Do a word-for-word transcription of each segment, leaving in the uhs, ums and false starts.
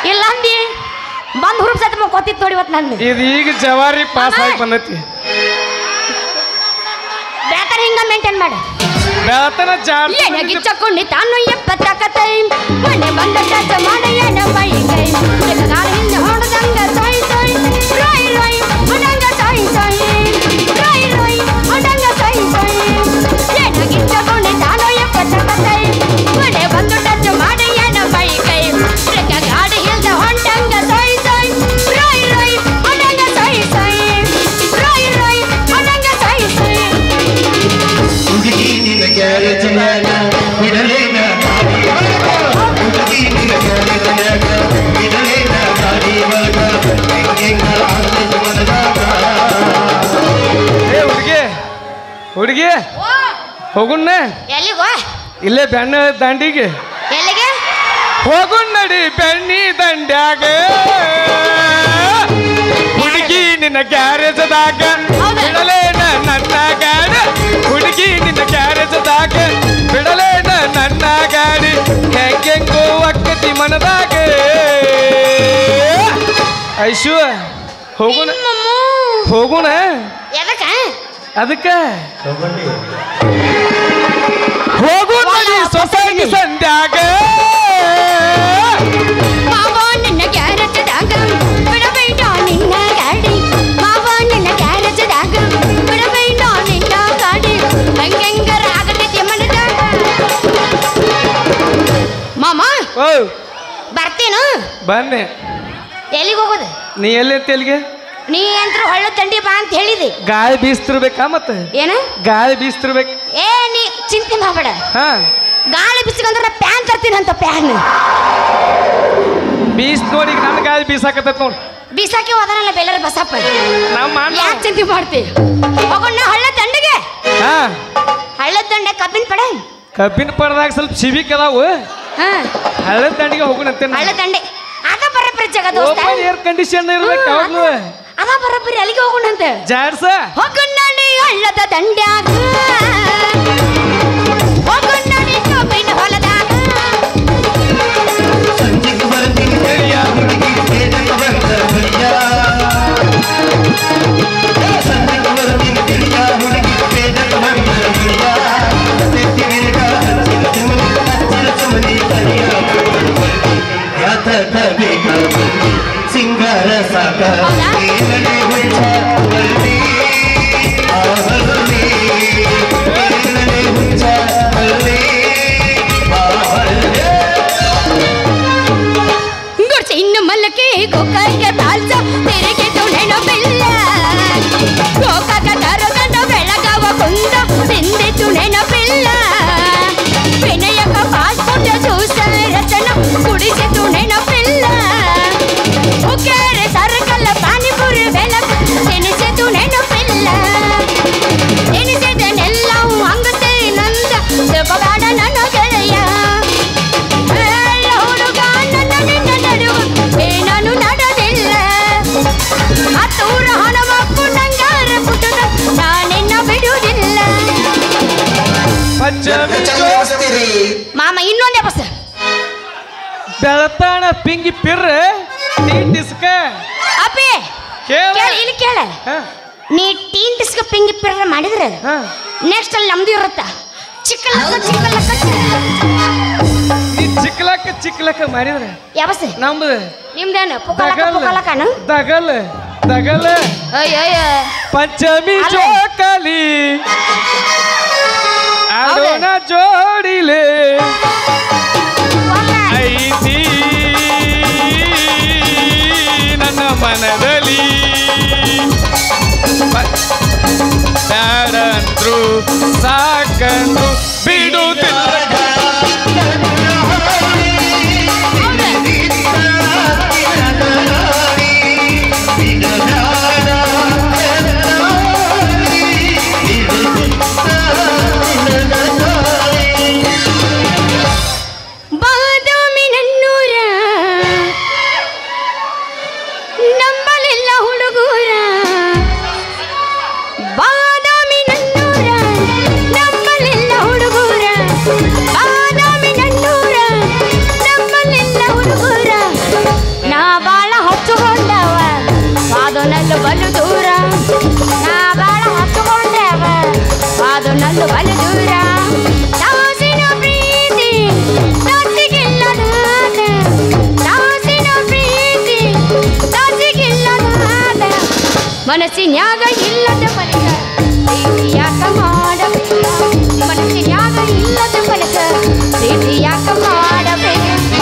ಇಲ್ಲ ಅಂದಿ ಬಂದ್ ಹುರುಪ್ ಸತ್ ಕೊತ್ತಿತ್ತು ನೋಡಿ ಇವತ್ತು ನಂದು ಇದು ಈಗ ಜವಾರಿ ಪಾಸ್ ಆಗಿ ಬಂದೈತಿ ಬೇಕಾರ ಹಿಂಗ ಮೇಂಟೈನ್ ಮಾಡ ಬೇತನ ಜಾರ್ ಗಿಚ್ಚಕೊಂಡಿ ತಾನು ಎಪ್ಪತ್ತಕತೈ ಮನೆ ಬಂದ ಟಚ್ ಮಾಡಯ್ಯನ ಬೈ ಕೈ ಕಾಲ ಹಿಂದೆ ಹೊಡೆದಂಗ ಸೈ ಸೈ ರೈ ರೈ ಹೊಡಂಗ ಸೈ ಸೈ ರೈ ರೈ ಹೊಡಂಗ ಸೈ ಸೈ ಏನ ಗಿಚ್ಚಕೊಂಡಿ ತಾನು ಎಪ್ಪತ್ತಕತೈ ಮನೆ ಬಂದ ಟಚ್ ಮಾಡಯ್ಯನ ಬೈ ಕೈ ಕಾಲ ಹಿಂದೆ ಹೊಂಡಂಗ ಸೈ ಸೈ ರೈ ರೈ ಹೊಡಂಗ ಸೈ ಸೈ ರೈ ರೈ ಹೊಡಂಗ ಸೈ ಸೈ ಹುಡುಗಿ ನಿನ್ನ ಗ್ಯಾರೇಜ್ನಾಗ ಬಿಡಲೇನ ಹುಡುಗಿ ನಿನ್ನ ಗ್ಯಾರೇಜ್ನಾಗ ಬಿಡಲೇನ ಗಾಡಿ ಒಳಗ ಹೆಂಗೆಂಗ ಆಡ್ತೈತಿ ಮನದಾಗ ಏ ಹುಡುಗಿ ಹುಡುಗಿ ಹೋಗುಣ್ಣ ಎಲ್ಲಿಗೋ ಇಲ್ಲೇ ಬೆಣ್ಣ ದಂಡಿಗೆ ಎಲ್ಲಿಗೆ ಹೋಗುಣ್ ನಡಿ ಬೆಣ್ಣಿ ದಂಡ್ಯಾಗ ಹುಡುಗಿ ನಿನ್ನ ಗ್ಯಾರೇಜದಾಗ ಬಿಡಲೇನ ನನ್ನ ಗಾಡಿ ಹುಡುಗಿ ನಿನ್ನ ಗ್ಯಾರೇಜದಾಗ ಬಿಡಲೇನ ನನ್ನ ಗಾಡಿ ಹೆಂಗೆಂಗೋ ಅಕ್ಕತಿ ಮನದಾಗ ಐಶು ಹೋಗುಣ ಹೋಗುಣ ಎದಕ್ಕ ಅದಕ್ಕ ಹೋಗು ನಡಿ ಸೊಸೈಟಿ ಸಂಧ್ಯಾಗ ಮಾವ ನಿನ್ನ ಗ್ಯಾರೇಜದಾಗ ಬಿಡಬೇಡ ನಿನ್ನ ಗಾಡಿ ಮಾವ ನಿನ್ನ ಗ್ಯಾರೇಜದಾಗ ಬಿಡಬೇಡ ನಿನ್ನ ಗಾಡಿ ಹಂಗೆಂಗರ ಆಗತೈತಿ ಮನದಾಗ ಮಾಮ ಓ ಬರ್ತೀನು ಬನ್ನಿ ಎಲ್ಲಿಗೆ ಹೋಗೋದು ನೀ ಎಲ್ಲಿ ತೆಲಿಗೆ ನೀ ಅಂತ ಹೊಳ್ಳ ತಂಡಿ ಬಾ ಅಂತ ಹೇಳಿದಿ ಗಾಳಿ ಬೀಸ್ತಿರ್ಬೇಕಾ ಮತ್ತೆ ಏನ ಗಾಳಿ ಬೀಸ್ತಿರ್ಬೇಕು ಏ ನೀ ಚಿಂತೆ ಮಾಡಬೇಡ ಹಾ ಗಾಳಿ ಬಿಸಿಗಂದ್ರೆ ಪ್ಯಾನ್ ತರ್ತೀನಿ ಅಂತ ಪ್ಯಾನ್ ಬೀಸ್ ನೋಡಿ ನನ್ನ ಗಾಳಿ ಬೀಸಾಕತ್ತೈತ್ ನೋಡಿ ಬೀಸಾಕಿ ಹೋದನಲ್ಲ ಬೇಲರ ಬಸಪ್ಪ ನಮ್ಮ ಯಾಕೆ ಚಿಂತೆ ಮಾಡ್ತಿ ಹೋಗೋಣ ಹಳ್ಳ ದಂಡಿಗೆ ಹಾ ಹಳ್ಳದ ದಂಡೆ ಕಬ್ಬಿನ ಪಡೆ ಕಬ್ಬಿನ ಪರದಾಗ ಸ್ವಲ್ಪ ಸಿವಿಕ್ ಅದಾವು ಹಾ ಹಳ್ಳದ ದಂಡಿಗೆ ಹೋಗೋಣಂತೆ ಹಳ್ಳ ದಂಡೆ ಅದ ಬರಬರಿ ಜಗ ದೋಸ್ತ ಓಪನ್ ಏರ್ ಕಂಡೀಷನ್ ಇರ್ಬೇಕು ಯಾವಾಗ್ಲೂ ಅದ ಬರಬರಿ ಅಲ್ಲಿಗೆ ಹೋಗೋಣಂತೆ ಜಾಡ್ಸ ಹೋಗೋಣ ಹಳ್ಳದ ದಂಡ್ಯಾಗ ಹೋಗೋಣ ಕಬ್ಬಿನ ಹೊಲದಾಗ ಸಂಜೆಗೆ ಬರ್ತೀನಿ ಬೆಳಿಯ ಹುಡುಗಿ ಬೇಡಕ್ಕೆ ಬಂದ ಬೆಳಿಯ ಸಂಜೆಗೆ ಬರ್ತೀನಿ ಬೆಳಿಯ ಹುಡುಗಿ ಬೇಡಕ್ಕೆ ಬಂದ ಬೆಳಿಯ ತೆತ್ತಿ ಬಿರುಗ ಹಚ್ಚಿರ ಸುಮನಿ ಹಚ್ಚಿರ ಸುಮನಿ ಕರಿಯ ಯಾತಕ ಬೇಕ ಸಿಂಗಾರ ಸಾಕ ಏಳನೇ ಹುಚ್ಚ ಬಳ್ಳಿ ಆ ಹಳ್ಳಿ ಏಳನೇ ಹುಚ್ಚ ಬಳ್ಳಿ ಆ ಹಳ್ಳಿ ಗುಡ್ಸಿ ಇನ್ನು ಮಲ್ಲಕ್ಕೆ ಗೋಕಾಗೆ ತಾಲ್ಸ ತೆರೆಗೆ ತುಣೆನೋ ಬೆಲ್ಲ ಗೋಕಾಗ ತರಗಂಡ ಬೆಳಗಾವ ಕುಂದ ತಿಂದೆ ತುಣೆನೋ ಬೆಲ್ಲ ವಿನಯಕ ಪಾಸ್ಪೋರ್ಟ್ ಜ್ಯೂಸ ರಚನ ಕುಡಿಸಿ ತುಣೆನೋ ಬೆಲ್ಲ ಉಕ್ಕೇರೆ ಸರಕಲ್ಲ ಪಾನಿಪುರಿ ಬೆಳಕ ತಿನಿಸಿ ತುಣೆನೋ ಬೆಲ್ಲ ಎನಿಸಿದನೆಲ್ಲವೂ ಅಂಗತೆ ನಂದ ಸುಖಗಾಡ ನನ್ನ ಗೆಳೆಯ ಎಲ್ಲ ಹುಡುಗ ನನ್ನ ನಿನ್ನ ನಡುವ ಏನನು ನಡೆದಿಲ್ಲ ಹತ್ತೂರ ಹಣವಪ್ಪು ನಂಗಾರ ಪುಟದ ನಾನಿನ್ನ ಬಿಡುವುದಿಲ್ಲ ಪಂಚಮಿ ಮಾಮ ಇನ್ನೊಂದೇ ಬಸ್ ಬೆಳತಾಣ ಪಿಂಗಿ ಪಿರ್ರ ಟೀನ್ ಡಿಸ್ಕ ಅಪ್ಪಿ ಕೇಳ ಕೇಳ ಇಲ್ಲಿ ಕೇಳ ಹಾ ನೀ ಟೀನ್ ಡಿಸ್ಕ್ ಪಿಂಗಿ ಪಿರ್ರ ಮಾಡಿದ್ರೆ ಹಾ ನೆಕ್ಸ್ಟ್ ಅಲ್ಲಿ ನಮ್ದು ಇರುತ್ತ ಚಿಕ್ಕಲಕ್ಕ ಚಿಕ್ಕಲಕ್ಕ ನೀ ಚಿಕ್ಕಲಕ್ಕ ಚಿಕ್ಕಲಕ್ಕ ಮಾಡಿದ್ರೆ ಯಾವಸ ನಮ್ದು ನಿಮ್ದೇನು ಪುಕ್ಕಲಕ್ಕ ದಗಲ್ ಪುಕ್ಕಲಕ್ಕನು ದಗಲ್ ದಗಲ್ ಅಯ್ಯಯ್ಯ ಪಂಚಮಿ ಅಲ್ಲ. ಜೋಕಾಲಿ ಆಡೋಣ ಜೋಡಿಲೆ ಐತಿ ನನ್ನ ಮನದಲ್ಲಿ ಬ್ಯಾಡಂದ್ರು ಸಾಕಂದ್ರು ಬಿಡುತ್ತಿಲ್ಲ ಬಾದಾಮಿ ನನ್ನೂರ ನಂಬಲಿಲ್ಲ ಹುಡುಗೂರ ಬಾದಾಮಿ ನನ್ನೂರ ನಂಬಲಿಲ್ಲ ಹುಡುಗೂರ ಮನಸ್ಸಿನ್ಯಾಗ ಇಲ್ಲದ ಮನಸ ಪ್ರೀತಿ ಯಾಕ ಮಾಡಬೇಕ ಮನಸ್ಸಿನ್ಯಾಗ ಇಲ್ಲದ ಮನಸ ಪ್ರೀತಿ ಯಾಕ ಮಾಡಬೇಕ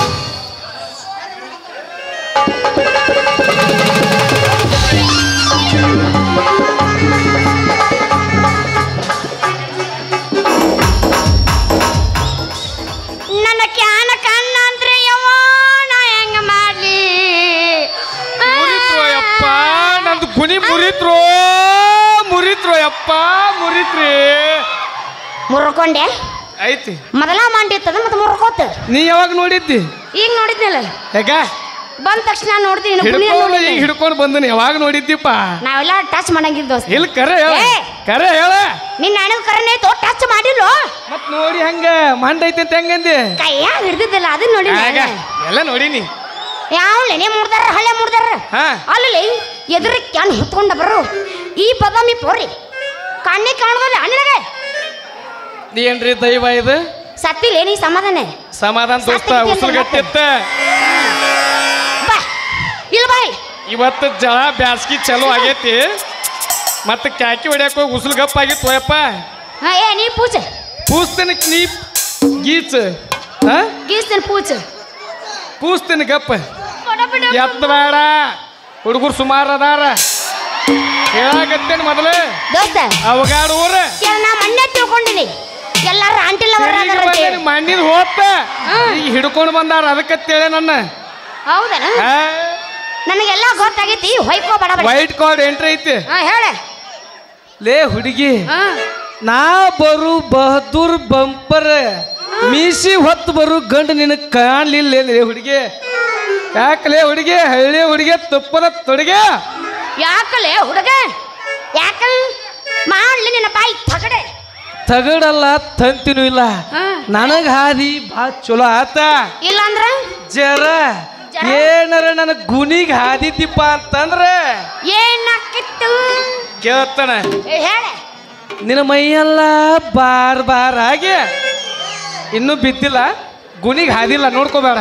ನನ್ನ ಕ್ಯಾನ ಕಣ್ಣ ಅಂದ್ರೆ ಯವ್ವ ನಾ ಹೆಂಗ ಮಾಡ್ಲಿ ಮುರಿತ್ರೋ ಯಪ್ಪ ನಂದು ಗುಣಿ ಮುರಿತ್ರೋ ಮುರಿತ್ರೋ ಯಪ್ಪ ಮುರಿತ್ರಿ ಮುರ್ಕೊಂಡೆ ಐತಿ ಮೊದಲ ಮಾಡಿರ್ತದ ಮತ್ತೆ ಮುರ್ಕೋತ ನೀ ಯಾವಾಗ ನೋಡಿದ್ದಿ ಈಗ ನೋಡಿದ್ನಲ್ಲ ಯಾಕ ಬಂದ ತಕ್ಷಣ ನೋಡ್ತೀನಿ ಹಿಡ್ಕೊಂಡು ಈಗ ಹಿಡ್ಕೊಂಡು ಬಂದನಿ ಯಾವಾಗ ನೋಡಿದ್ದಿಪ್ಪ ನಾವೆಲ್ಲ ಟಚ್ ಮಾಡಂಗಿಲ್ಲ ದೋಸ್ತ ಇಲ್ಲಿ ಕರೆ ಹೇಳ ಏ! ಕರೆ ಹೇಳ ನಿನ್ನ ಹಣದ ಕರನೇ ತೋ ಟಚ್ ಮಾಡಿಲ್ಲ ಮತ್ ನೋಡಿ ಹಂಗ ಮಂಡೈತಿ ಅಂತ ಹೆಂಗಂದಿ ಕೈಯ ಹಿಡ್ದಿದ್ದಲ್ಲ ಅದನ್ನ ನೋಡಿ ಆಗ ಎಲ್ಲ ನೋಡಿನಿ ಯಾವಳೆ ನೀ ಮುಡ್ದಾರ ಹಳೆ ಮುಡ್ದಾರ ಹಾ ಅಲ್ಲಿ ಎದುರು ಕ್ಯಾನ್ ಹೊತ್ಕೊಂಡ ಬರು ಈ ಬದಾಮಿ ಪೋರಿ ಕಣ್ಣಿ ಕಾಣೋದಿಲ್ಲ ಅಣ್ಣಗೆ ಏನ್ರಿ ದೈವ ಇದು ಸತ್ತಿಲ್ಲ ನೀ ಸಮಾಧಾನ ಸಮಾಧಾನ ದೋಸ್ತ ಉಸುರುಗಟ್ಟಿತ್ತ ಬಾ ಇಲ್ಲ ಬಾಯ್ ಇವತ್ತು ಜಳ ಬ್ಯಾಸ್ಗಿ ಚಲೋ ಆಗೈತಿ ಮತ್ತೆ ಕ್ಯಾಕಿ ಹೊಡ್ಯಾಕ ಹೋಗಿ ಉಸುಲು ಗಪ್ಪ ಆಗಿತ್ತು ಯಪ್ಪ ಹಾ ಏ ನೀ ಪೂಜೆ ಪೂಸ್ತನ ನೀ ಗೀಚ್ ಹಾ ಗೀಸ್ತೇನೆ ಪೂಜೆ ಪೂಸ್ತಿನ ಗಪ್ಪ ಎತ್ತ ಬೇಡ ಹುಡುಗರು ಸುಮಾರು ಅದಾರ ಹೇಳಾಕತ್ತೇನೆ ಮೊದಲು ದೋಸ್ತ ಅವಗಾಡ ಊರ ನಾ ಮಣ್ಣೆ ತಿಳ್ಕೊಂಡಿನಿ ಎಲ್ಲಾರು ಆಂಟಿಲ್ಲ ಮಣ್ಣಿನ ಹೋತ ಈಗ ಹಿಡ್ಕೊಂಡು ಬಂದಾರ ಅದಕ್ಕತ್ತೇಳೆ ನನ್ನ ಹೌದನ ನನಗೆಲ್ಲ ಗೊತ್ತಾಗೈತಿ ಹೊಯ್ಕೋ ಬಡ ಬಡ ವೈಟ್ ಕಾರ್ಡ್ ಎಂಟ್ರಿ ಐತಿ ಹಾ ಹೇಳ ಲೇ ಹುಡುಗಿ ಹಾ ನಾ ಬರು ಬಹದ್ದೂರ್ ಬಂಪರ್ ಮೀಸಿ ಹೊತ್ತು ಬರು ಗಂಡು ನಿನಗೆ ಕಾಣ್ಲಿಲ್ಲ ಲೇ ಹುಡುಗಿ ಯಾಕಲೇ ಹುಡುಗಿ ಹಳ್ಳಿ ಹುಡುಗಿ ತುಪ್ಪದ ತೊಡುಗೆ ಯಾಕಲೆ ಹುಡುಗ ಯಾಕ ಮಾಡ್ಲಿ ನಿನ್ನ ಬಾಯಿ ತಗಡೆ ತಗಡಲ್ಲ ತಂತಿನೂ ಇಲ್ಲ ಹಾ ನನಗ ಹಾದಿ ಬಾ ಚಲೋ ಆತ ಇಲ್ಲಾಂದ್ರ ಜರ ಏನಾರ ನನ್ನ ಗುಣಿಗೆ ಹಾದಿದ್ದಿಪ್ಪ ಅಂತಂದ್ರ ಏನಾಕಿತ್ತು ಕೇಳ್ತಾನ ಏ, ಹೇಳ ನಿನ್ನ ಮೈಯೆಲ್ಲ ಬಾರ್ ಬಾರ್ ಆಗಿ ಇನ್ನೂ ಬಿದ್ದಿಲ್ಲ ಗುಣಿಗೆ ಹಾದಿಲ್ಲ ನೋಡ್ಕೋಬೇಡ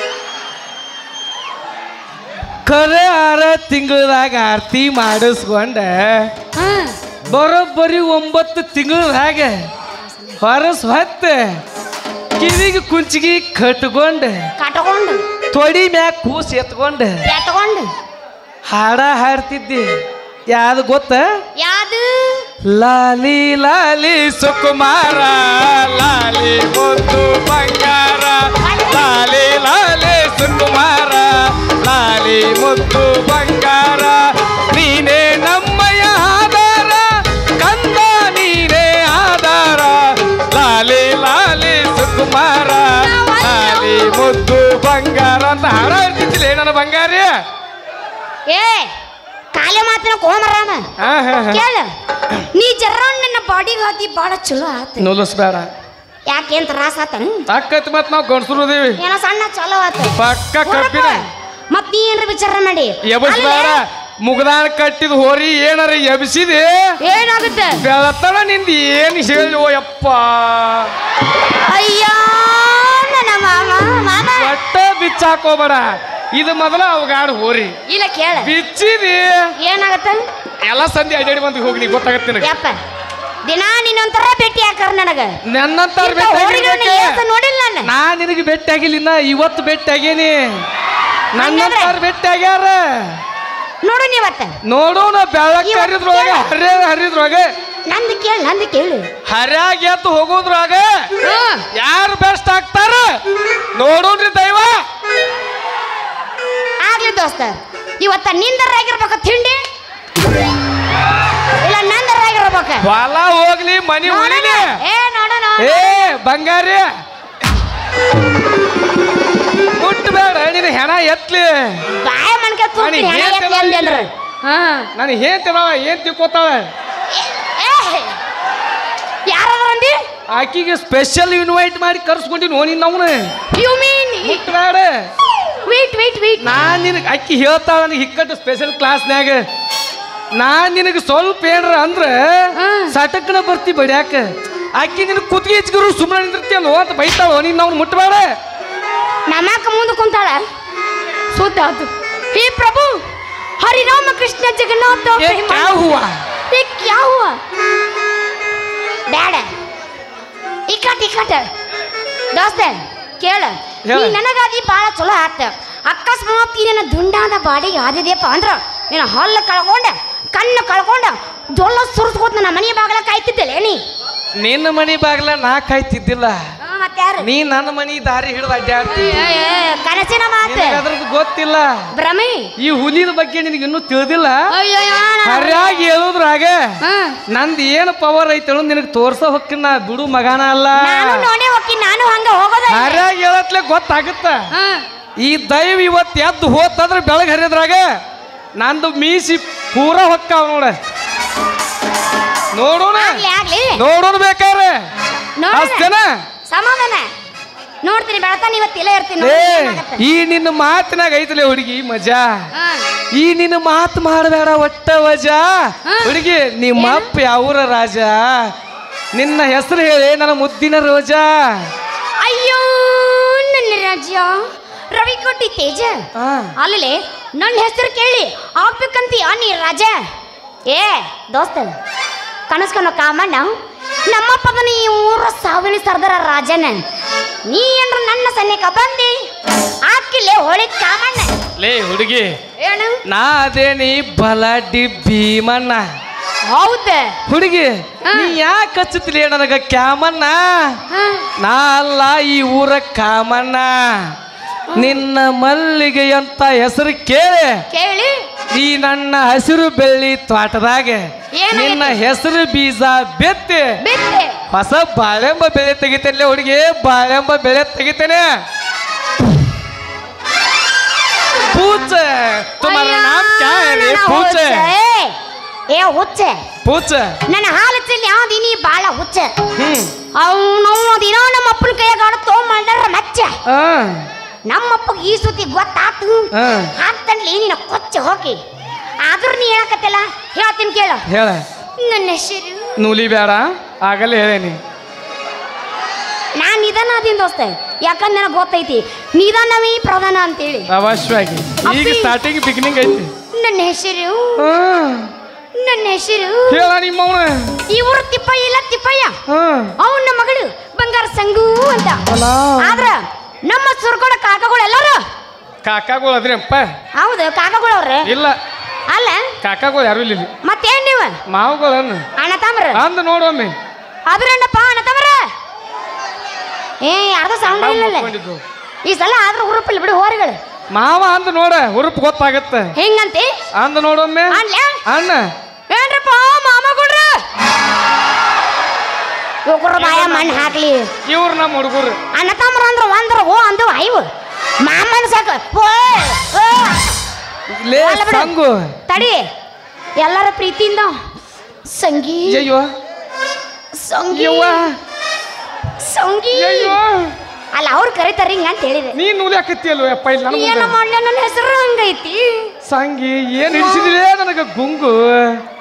ಕರೆ ಆರ ತಿಂಗಳದಾಗ ಆರತಿ ಮಾಡಿಸ್ಕೊಂಡ ಹಾ ಬರೋಬ್ಬರಿ ಒಂಬತ್ತು ತಿಂಗಳದಾಗ ಹೊರಸ್ ಹೊತ್ತ ಕಿವಿಗೆ ಕುಂಚಿಗೆ ಕಟ್ಕೊಂಡ ಕಟ್ಕೊಂಡು ತೊಡಿ ಮ್ಯಾಗ ಕೂಸ್ ಎತ್ಕೊಂಡ ಎತ್ಕೊಂಡು ಹಾಡ ಹಾಡ್ತಿದ್ದಿ ಯಾವ್ದು ಗೊತ್ತ ಯಾದು ಲಾಲಿ ಲಾಲಿ ಸುಕುಮಾರ ಲಾಲಿ ಮುದ್ದು ಬಂಗಾರ ಲಾಲಿ ಲಾಲಿ ಸುಕುಮಾರ ಲಾಲಿ ಮುದ್ದು ಬಂಗಾರ ನೀನೇ ನಮ್ಮಯ ಆಧಾರ ಕಂದ ನೀನೇ ಆಧಾರ ಲಾಲಿ ಲಾಲಿ ಸುಕುಮಾರ ಲಾಲಿ ಮುದ್ದು ಬಂಗಾರ ಅಂತ ಹಾಡ ಇರ್ತಿದ್ದಿಲ್ಲ ನನ್ನ ಬಂಗಾರಿ ಏ ಕಾಲೆ ಮಾತಿನ ಕೋಮರಾಮ ಹಾ ಹಾ ಹಾ ಕೇಳ ನೀ ಜರ ನನ್ನ ಬಾಡಿಗೆ ಹಾಕಿ ಬಾಳ ಚಲೋ ಆತ ನುಲಿಸ್ಬೇಡ ಯಾಕೇನ್ ತ್ರಾಸ ಆತನ ಅಕ್ಕತ್ ಮತ್ ನಾವು ಗಂಡಸರುದೇವಿ ಏನೋ ಸಣ್ಣ ಚಲೋ ಆತ ಪಕ್ಕ ಕಬ್ಬಿನ ಮತ್ ನೀ ಏನ್ರ ವಿಚಾರ ಮಾಡಿ ಎಬಸ್ಬೇಡ ಮುಗ್ದಾನ ಕಟ್ಟಿದ ಹೋರಿ ಏನಾರ ಎಬ್ಸಿದೆ ಏನಾಗುತ್ತೆ ಬೆಳತನ ನಿಂದ ಏನ್ ಹೇಳಿ ಓ ಯಪ್ಪ ಅಯ್ಯ ನನ್ನ ಮಾಮ ಮಾಮ ಒಟ್ಟ ಬಿಚ್ಚಾಕೋಬೇಡ ಇದು ಮೊದಲ ಅವಗಾಡ ಹೋರಿ ಇಲ್ಲ ಕೇಳ ಬಿಚ್ಚಿದಿ ಏನಾಗತ್ತ ಎಲ್ಲ ಸಂಧಿ ಅಡ್ಯಾಡಿ ಬಂದು ಹೋಗಿ ನೀ ಗೊತ್ತಾಗತ್ತೆ ನನಗೆ ಯಪ್ಪ ದಿನಾ ನೀನೊಂಥರ ಭೇಟಿ ಹಾಕರ್ ನನಗ ನನ್ನಂತಾರ ಇಂಥ ಭೇಟಿ ಹೋರಿಗಳನ್ನ ಆಗಿರ್ಬೇಕೆ? ಏಸ ನೋಡಿಲ್ಲ ನಾನು ನಾ ನಿನಗೆ ಭೇಟಿ ಆಗಿಲ್ಲ ಇನ್ನ ಇವತ್ತು ಭೇಟಿ ಆಗೇನಿ ನನ್ನಂತಾರ ಭೇಟಿ ಆಗ್ಯಾರ ನೋಡು ನೀವತ್ತ ನೋಡೋಣ ಬೆಳಗ್ಗೆ ಇವತ್ತು ಹರಿದ್ರೊಳಗ ಹರಿಯ ಹರಿದ್ರೊಳಗ ನಂದು ಕೇಳು ನಂದು ಕೇಳು ಹರ್ಯಾಗ ಎದ್ದು ಹೋಗೋದ್ರಾಗ ಹ್ಮ್ ಯಾರು ಬೆಸ್ಟ್ ಆಗ್ತಾರ ನೋಡೋಣ್ರಿ ದೈವ ಆಗ್ಲಿ ದೋಸ್ತ ಇವತ್ತ ನಿಂದರಾಗಿರ್ಬೇಕ ತಿಂಡಿ ಇಲ್ಲ ನಂದರಾಗಿರ್ಬೇಕ ಹೊಲ ಹೋಗ್ಲಿ ಮನಿ ಉಳಿಲಿ ಏ ನೋಡೋಣ ಏ ಬಂಗಾರಿ ಮುಟ್ಬೇಡ ನಿನ್ನ ಹೆಣ ಎತ್ಲಿ ಬಾಯ ಮನ್ಕೆ ತೂಕಿ ನನಗೆ ಹೆಣ ಏನ್ ಎತ್ಲಿ ಅಂದೆ ಅಂದ್ರ ಹಾ ನನಗೆ ಏನ್ ತಿಳವ ಏನ್ ತಿಳ್ಕೊತಾವ ಯಾರಾದ್ರ ಅಂದಿ ಆಕಿಗೆ ಸ್ಪೆಷಲ್ ಇನ್ವೈಟ್ ಮಾಡಿ ಕರ್ಸ್ಕೊಂಡಿ ನೋಡಿ ನಾವು ಯು ಮೀನ್ ಮುಟ್ಬೇಡ ವೇಟ್ ವೇಟ್ ವೇಟ್ ನಾನ್ ನಿನಗೆ ಅಕ್ಕಿ ಹೇಳ್ತಾಳ ನನಗೆ ಹಿಕ್ಕಟ್ಟು ಸ್ಪೆಷಲ್ ಕ್ಲಾಸ್ನ್ಯಾಗ ನಾನ್ ನಿನಗೆ ಸ್ವಲ್ಪ ಏನ್ರ ಅಂದ್ರ ಹ್ಮ್. ಸಟಕ್ನ ಬರ್ತಿ ಬಡ್ಯಾಕ ಅಕ್ಕಿ ನಿನ್ ಕುತ್ತಿಗೆ ಹೆಚ್ಚಿದ್ರು ಸುಮ್ಮನೆ ನಿಂದಿರ್ತೀಯಲ್ಲೋ ಅಂತ ಬೈತಾಳ ನೀನ್ ಅವ್ನು ಮುಟ್ಬೇಡ ನಮ್ಮಕ್ಕ ಮುಂದೆ ಕುಂತಾಳ ಸುದ್ದ ಆತು ಹೇ ಪ್ರಭು हरिराम कृष्ण जगन्नाथ ये क्या हुआ ये क्या हुआ ಬೇಡ ಇಕಟ್ ಇಕಟ್ ದೋಸ್ತ ಕೇಳ ನೀ ನನಗಾದಿ ಬಾಳ ಚಲೋ ಆತ ಅಕಸ್ಮಾತ್ ನಿನ್ನ ದುಂಡಾದ ಬಾಡಿಗೆ ಆದಿದೆಯಪ್ಪ ಅಂದ್ರ ನಿನ್ನ ಹಲ್ಲು ಕಳ್ಕೊಂಡ ಕಣ್ಣು ಕಳ್ಕೊಂಡ ಜೊಲ್ಲ ಸುರಿಸ್ಕೋತ ನನ್ನ ಮನೆ ಬಾಗಲ ಕಾಯ್ತಿದ್ದಲೇ ನೀ ನಿನ್ನ ಮನಿ ಬಾಗ್ಲ ನಾ ಕಾಯ್ತಿದ್ದಿಲ್ಲ ಮತ್ತಾರು ನೀ ನನ್ನ ಮನಿ ದಾರಿ ಹಿಡಿದು ಅಡ್ಡಾಡ್ತಿ ಕನಸಿನ ಮಾತು ಅದ್ರದ್ದು ಗೊತ್ತಿಲ್ಲ ಭ್ರಮೆ ಈ ಹುಲಿದ ಬಗ್ಗೆ ನಿನಗೆ ಇನ್ನೂ ತಿಳಿದಿಲ್ಲ ಅಯ್ಯೋ ಹರ್ಯಾಗಿ ಹೇಳುದ್ರಾಗ ನಂದು ಏನು ಪವರ್ ಐತೆ ಹೇಳೋದು ನಿನಗೆ ತೋರ್ಸೋ ಹೊಕ್ಕಿನ ನಾ ಬಿಡು ಮಗಾನ ಅಲ್ಲ ನಾನು ನೋಡೇ ಹೋಗಿ ನಾನು ಹಂಗ ಹೋಗೋದ ಹರ್ಯಾಗಿ ಹೇಳತ್ಲೆ ಗೊತ್ತಾಗುತ್ತ ಈ ದೈವ ಇವತ್ತು ಎದ್ದು ಹೋತಂದ್ರೆ ಬೆಳಗ್ಗೆ ಹರಿದ್ರಾಗ ನಂದು ಮೀಸಿ ಪೂರ ಹೊಕ್ಕಾವ ನೋಡ ನೋಡೋಣ ನೋಡೋಣ ಬೇಕಾರೆ ಅಷ್ಟೇನ ಸಮಾಧಾನ ನೋಡ್ತೀನಿ ಬೆಳತಾನ ಇವತ್ತಿಲ್ಲ ಇರ್ತೀನಿ ಈ ನಿನ್ನ ಮಾತಿನಾಗ ಐತಲೆ ಹುಡುಗಿ ಮಜಾ ಈ ನಿನ್ನ ಮಾತು ಮಾಡಬೇಡ ಒಟ್ಟ ವಜಾ ಹುಡುಗಿ ನಿಮ್ಮ ಅಪ್ಪ ಯಾವೂರ ರಾಜ ನಿನ್ನ ಹೆಸರು ಹೇಳಿ ನನ್ನ ಮುದ್ದಿನ ರೋಜಾ ಅಯ್ಯೋ ನನ್ನ ರಾಜ ರವಿಕೋಟಿ ತೇಜ ಅಲ್ಲೇ ನನ್ನ ಹೆಸರು ಕೇಳಿ ಆಗ್ಬೇಕಂತೀಯ ನೀ ರಾಜ ಏ ದೋಸ್ತ ಕನಸ್ಕೊನೋ ಕಾಮಣ್ಣ ನಮ್ಮಪ್ಪನ ಈ ಊರ ಸಾವಿನ ಸರ್ದಾರ ರಾಜನ ನೀ ಏನ್ರ ನನ್ನ ಸನ್ನಿಕ ಬಂದಿ ಹಾಕಿಲ್ಲೇ ಹೋಳಿ ಕಾಮಣ್ಣ ಲೇ ಹುಡುಗಿ ಏನು ನಾ ಅದೇನಿ ಬಲಾಡಿ ಭೀಮಣ್ಣ ಹೌದ ಹುಡುಗಿ ನೀ ಯಾಕೆ ಹಚ್ಚುತ್ತಿಲ್ಲ ನನಗ ಕ್ಯಾಮಣ್ಣ ನಾ ಅಲ್ಲ ಈ ಊರ ಕಾಮಣ್ಣ ನಿನ್ನ ಮಲ್ಲಿಗೆ ಅಂತ ಹೆಸರು ಕೇಳಿ ಕೇಳಿ ಈ ನನ್ನ ಹಸಿರು ಬೆಳ್ಳಿ ತೋಟದಾಗ ನಿನ್ನ ಹೆಸರು ಬೀಜ ಬೆತ್ತಿ ಹೊಸ ಬಾಳೆಂಬ ಬೆಳೆ ತೆಗಿತೇನೆ ಹುಡುಗಿ ಬಾಳೆಂಬ ಬೆಳೆ ತೆಗಿತೇನೆ ಪೂಚ ತುಮಾರ ನಾಮ ಕ್ಯಾ ಹೈ ಪೂಚ ಏ ಹುಚ್ಚ ಪೂಚ ನನ್ನ ಹಾಲು ಚೆಲ್ಲಿ ಯಾವ್ದು ನೀ ಬಾಳ ಹುಚ್ಚ ಅವನು ದಿನ ನಮ್ಮ ಅಪ್ಪನ ಕೈಯಾಗ ತೊಗೊಂಬಂದ್ರ ಮಚ್ಚ ನಮ್ಮಪ್ಪಗೆ ಈ ಸುದ್ದಿ ಗೊತ್ತಾತು ಹಾಕ್ತನ್ಲಿ ನೀನು ಕೊಚ್ಚ ಹೋಗಿ ಆದ್ರೂ ನೀ ಹೇಳಕತ್ತಿಲ್ಲ ಹೇಳ್ತೀನಿ ಕೇಳು ಹೇಳ ನನ್ನ ಹೆಸರು ನೂಲಿ ಬೇಡ ಆಗಲೇ ಹೇಳೇನಿ ನಾನ್ ನಿಧಾನ ಅದೀನಿ ದೋಸ್ತ ಯಾಕಂದ್ರೆ ನನಗೆ ಗೊತ್ತೈತಿ ನಿಧಾನವೇ ಪ್ರಧಾನ ಅಂತೇಳಿ ಅವಶ್ಯವಾಗಿ ಈಗ ಸ್ಟಾರ್ಟಿಂಗ್ ಬಿಗಿನಿಂಗ್ ಐತಿ ನನ್ನ ಹೆಸರು ನನ್ನ ಹೆಸರು ಹೇಳ ನಿಮ್ಮವನ ಈ ಊರು ತಿಪ್ಪಯ್ಯ ಇಲ್ಲ ತಿಪ್ಪಯ್ಯ ಅವನ ಮಗಳು ಬಂಗಾರ ಸಂಗು ಅಂತ ಆದ್ರ ನಮ್ಮ ಸುರ್ಕೋಡ ಕಾಕಗಳು ಎಲ್ಲಾರು ಕಾಕಾಗಳು ಅದ್ರಪ್ಪ ಹೌದು ಕಾಕಗಳು ಅವ್ರೆ ಇಲ್ಲ ಅಲ್ಲ ಕಾಕಾಗಳು ಯಾರು ಇಲ್ಲ ಮತ್ತೇನ್ ನೀವು ಮಾವುಗಳನ್ನ ಅಣ್ಣ ತಮ್ರ ಅಂದ ನೋಡೊಮ್ಮೆ ಅದ್ರಣ್ಣಪ್ಪ ಅಣ್ಣ ತಮ್ರ ಏ ಯಾರ್ದು ಸೌಂಡ್ ಇಲ್ಲ ಈ ಸಲ ಆದ್ರ ಹುರುಪಿಲ್ಲ ಬಿಡು ಹೋರಿಗಳು ಮಾವ ಅಂದ ನೋಡ ಹುರುಪ್ ಗೊತ್ತಾಗತ್ತ ಹೆಂಗಂತಿ ಅಂದ ನೋಡೊಮ್ಮೆ ಅಣ್ಣ ಏನ್ರಪ್ಪ ಮಾಮ ಕೊಡ್ರ ಇವ್ರ ಬಾಯ ಮಣ್ಣು ಹಾಕ್ಲಿ ಇವ್ರು ನಮ್ಮ ಹುಡುಗರು ಅಣ್ಣ ತಮ್ರ ಅಂದ್ರ ಒಂದ್ರ ಓ ಅಂದವು ಐವು ಮಾಮನ ಸಾಕ ಸಂಗು ತಡಿ ಎಲ್ಲರ ಪ್ರೀತಿಯಿಂದ ಸಂಗೀ ಅಯ್ಯೋ ಸಂಗೀ ಸಂಗೀ ಅಲ್ಲ ಅವ್ರು ಕರೀತಾರ ಹಿಂಗ ಅಂತ ಹೇಳಿದೆ ನೀ ನೂಲಿ ಹಾಕತ್ತೀಯಲ್ವ ಅಪ್ಪ ಇಲ್ಲ ಏನು ಮಾಡ್ಲ ನನ್ನ ಹೆಸರು ಹಂಗೈತಿ ಸಂಗಿ ಏನ್ ಹಿಡಿಸಿದ್ರೆ ನನಗ ಗುಂಗು